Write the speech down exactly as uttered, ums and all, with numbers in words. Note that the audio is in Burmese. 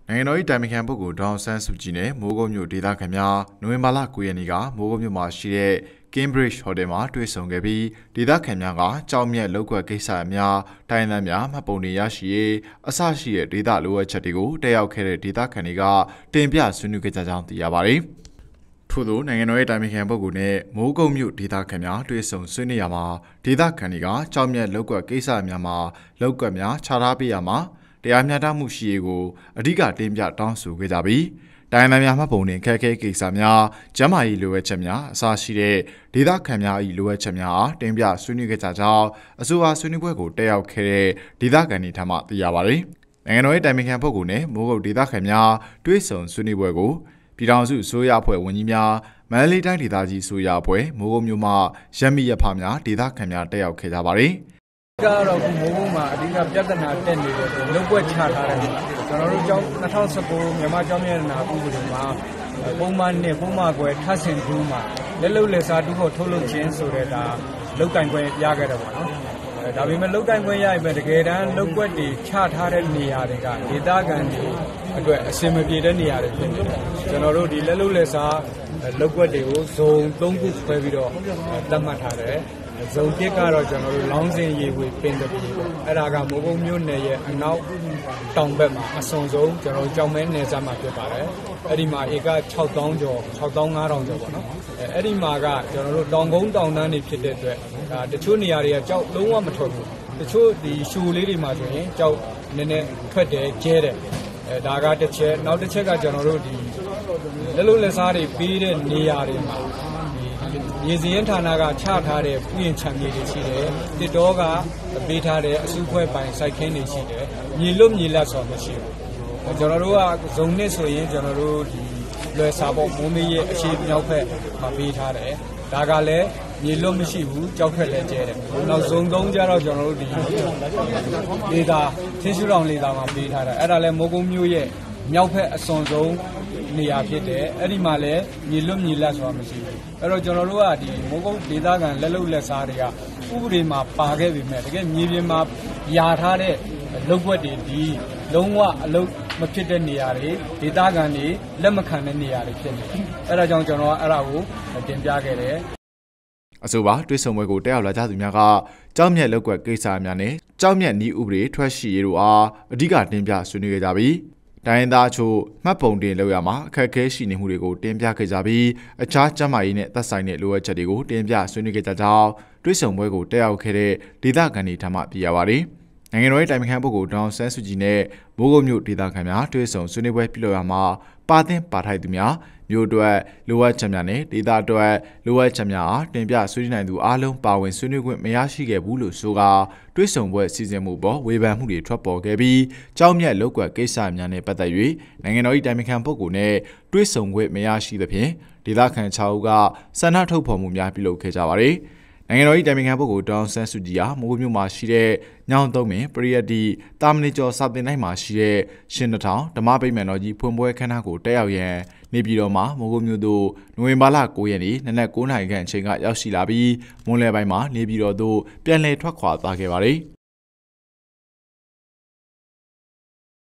နိုင်ငံတော်၏တိုင်ပင်ခံပုဂ္ဂိုလ်ဒေါအောင်ဆန်းစုကြည်နဲ့မိုးကုတ်မြို့ဒေသခံများနိုဝင်ဘာလ၉ရက်နေ့ကမိုးကုတ်မြို့မှာရှိတဲ့ Cambridge Hotel မှာတွေ့ဆုံခဲ့ပြီးဒေသခံများကကြောင်းမြတ်လောက်ကွက်ကိစ္စအများတိုင်းသားများမှတ်ပုံတွေရရှိရေးအစရှိတဲ့ဒေသလိုအပ်ချက်တွေကိုတက်ရောက်ခဲ့တဲ့ဒေသခံတွေကတင်ပြဆွေးနွေးခဲ့ကြကြောင်းသိရပါတယ်။ထို့သောနိုင်ငံတော်၏တိုင်ပင်ခံပုဂ္ဂိုလ်နဲ့မိုးကုတ်မြို့ဒေသခံများတွေ့ဆုံဆွေးနွေးရမှာဒေသခံတွေကကြောင်းမြတ်လောက်ကွက်ကိစ္စအများမှာလောက်ကွက်များခြားထားပေးရမှာတရားမျှတမှုရှိရေးကိုအဓိကတင်ပြတောင်းဆိုခဲ့ကြပြီးတိုင်းသားများမှပုံတင်ခက်ခဲကိစ္စများကျန်းမာရေးလိုအပ်ချက်များအစရှိတဲ့ဒေသခံများ၏လိုအပ်ချက်များအားတင်ပြဆွေးနွေးခဲ့ကြကြောင်းအဆိုပါဆွေးနွေးပွဲကိုတက်ရောက်ခဲ့တဲ့ဒေသခံတွေထံမှသိရပါတယ်။နိုင်ငံတော်၏တိုင်ပင်ခံပုဂ္ဂိုလ်နဲ့မိုးကုတ်ဒေသခံများတွေ့ဆုံဆွေးနွေးပွဲကိုပြည်ထောင်စုအစိုးရအဖွဲ့ဝန်ကြီးများမန္တလေးတိုင်းဒေသကြီးအစိုးရအဖွဲ့မိုးကုတ်မြို့မှရပ်မိရပ်ဖများဒေသခံများတက်ရောက်ခဲ့ကြပါတယ်။ကတော့မိုးကုတ်မှာအဓိကပြဿနာတက်နေတဲ့လုံကွက်ချထားတယ်ကျွန်တော်တို့ကျောင်း၂၀၁၉မြန်မာကျောင်းမျက်နှာဥပဒေမှာပုံမှန်နဲ့ပုံမှန်ကွယ်ထပ်ဆင်ဘူးမှာလက်လုံလက်စားတူဖို့ထုတ်လုပ်ခြင်းဆိုတဲ့ဒါလောက်ကင်ကွယ်ရခဲ့တယ်ပေါ့နော်အဲဒါပေမဲ့လောက်ကင်ကွယ်ရရင်ပဲတကယ်တမ်းလုံကွက်တွေချထားတဲ့နေရာတွေကဒေသခံတွေအတွက်အဆင်မပြေတဲ့နေရာတွေဖြစ်နေတယ်ကျွန်တော်တို့ဒီလက်လုံလက်စားလောက်ကွက်တွေကိုဇုံ၃ခုခွဲပြီးတော့သတ်မှတ်ထားတယ်ဇုံတစ်ကတော့ကျွန်တော်တို့လောင်းစင်ရေဝေပင်တပီအဲ့ဒါကမိုးကုတ်မြို့နယ်ရဲ့အနောက်တောင်ဘက်မှာအစွန်ဆုံးကျွန်တော်တို့ကြောင်မဲနယ်စပ်မှာဖြစ်ပါတယ်အဲ့ဒီမှာဧက၆သောင်းကျော်၆သောင်း၅ထောင်ကျော်ပေါ့နော်အဲ့ဒီမှာကကျွန်တော်တို့တောင်ကုန်းတောင်တန်းတွေဖြစ်တဲ့အတွက်ဒါတချို့နေရာတွေကကြောက်လုံးဝမထွက်ဘူးတချို့ဒီရှူလေးတွေမှာဆိုရင်ကြောက်နည်းနည်းထွက်တယ်ကျဲတယ်အဲဒါကတစ်ချက်နောက်တစ်ချက်ကကျွန်တော်တို့ဒီလက်လုံးလက်စားတွေပေးတဲ့နေရာတွေမှာရေစရင်ဌာနကချထားတဲ့ပြည်ရင်ချမ်းမြေတွေရှိတယ်တစ်တော်ကပေးထားတဲ့အစုဖွဲ့ပိုင်စိုက်ခင်းတွေရှိတယ်မြေလွတ်မြေလတ်ဆိုမရှိဘူးကျွန်တော်တို့ကဇုံနှစ်ဆိုရင်ကျွန်တော်တို့ဒီလွယ်စာပေါ့မိုးမေးရဲ့အခြေမြောက်ဖက်မှာပေးထားတယ်ဒါကလည်းမြေလွတ်မရှိဘူးကြောက်ထွက်လည်းကျဲတယ်နောက်ဇုံသုံးကျတော့ကျွန်တော်တို့ဒီလေသာသင်းရှူတောင်လေသာမှာပေးထားတယ်အဲ့ဒါလည်းမိုးကုတ်မြို့ရဲ့မြောက်ဖက်အစွန်ဆုံးနေရာဖြစ်တယ်အဲ့ဒီမှာလည်းမြေလွတ်မြေလတ်ဆိုတာမရှိဘူးအဲ့တော့ကျွန်တော်တို့ကဒီမိုးကုတ်ဒေသခံလက်လုံလက်စားတွေကဥပဒေမှာပါခဲ့ပြီမဲ့တကယ်မြေပြင်မှာယာထားတဲ့လုပ်ွက်တွေဒီလုံးဝအလုပ်မဖြစ်တဲ့နေရာတွေဒေသခံတွေလက်မခံတဲ့နေရာတွေဖြစ်နေတယ်အဲ့ဒါကြောင့်ကျွန်တော်ကအဲ့ဒါကိုတင်ပြခဲ့တယ်အဆိုပါတွေ့ဆုံပွဲကိုတက်ရောက်လာကြသူများကကြောက်မြက်လောက်ွက်ကိစ္စများနဲ့ကြောက်မြက်ဤဥပဒေထွက်ရှိရေးတို့အားအဓိကတင်ပြဆွေးနွေးခဲ့ကြပြီးတိုင်းသားချို့မှတ်ပုံတင်လောက်ရမှာအခက်အခဲရှိနေမှုတွေကိုတင်ပြခဲ့ကြပြီးအခြားကျန်းမာရေးနဲ့သက်ဆိုင်တဲ့လိုအပ်ချက်တွေကိုတင်ပြဆွေးနွေးခဲ့ကြကြောင်းတွေ့ဆုံပွဲကိုတက်ရောက်ခဲ့တဲ့ဒေသခံတွေထံမှသိရပါတယ်။နိုင်ငံတော်၏တိုင်ပင်ခံပုဂ္ဂိုလ်ဒေါအောင်ဆန်းစုကြည်နဲ့မိုးကုတ်မြို့ဒေသခံများတွေ့ဆုံဆွေးနွေးပွဲပြုလုပ်ရမှာပါသင့်ပါထိုက်သူများမြို့အတွက်လိုအပ်ချက်များနဲ့ဒေသအတွက်လိုအပ်ချက်များအားတင်ပြဆွေးနွေးနိုင်သူအားလုံးပါဝင်ဆွေးနွေးခွင့်မရရှိခဲ့ဘူးလို့ဆိုကာတွေ့ဆုံပွဲစီစဉ်မှုပေါ်ဝေဖန်မှုတွေထွက်ပေါ်ခဲ့ပြီးကြောက်မြတ်လောက်ကွက်ကိစ္စများနဲ့ပတ်သက်၍နိုင်ငံတော်၏တိုင်ပင်ခံပုဂ္ဂိုလ်နဲ့တွေ့ဆုံခွင့်မရရှိသဖြင့်ဒေသခံ၆ဦးကဆန္ဒထုတ်ဖော်မှုများပြုလုပ်ခဲ့ကြပါတယ်။နိုင်ငံတော်၏တိုင်ပင်ခံပုဂ္ဂိုလ်ဒေါအောင်ဆန်းစုကြည်ဟာမိုးမြို့မှာရှိတဲ့ညောင်သုံးပင်ပရိယတ်တိတာမဏိကျော်စာသင်တိုင်းမှာရှိတဲ့ရှင်တစ်ထောင်ဓမ္မဗိမာန်တော်ကြီးဖွင့်ပွဲခမ်းနားကိုတက်ရောက်ရန်နေပြည်တော်မှာမိုးကုတ်မြို့သို့နိုဝင်ဘာလ၉ရက်နေ့နနက်၉နာရီခန့်အချိန်ကရောက်ရှိလာပြီးမွန်းလယ်ပိုင်းမှာနေပြည်တော်သို့ပြန်လည်ထွက်ခွာသွားခဲ့ပါတယ်။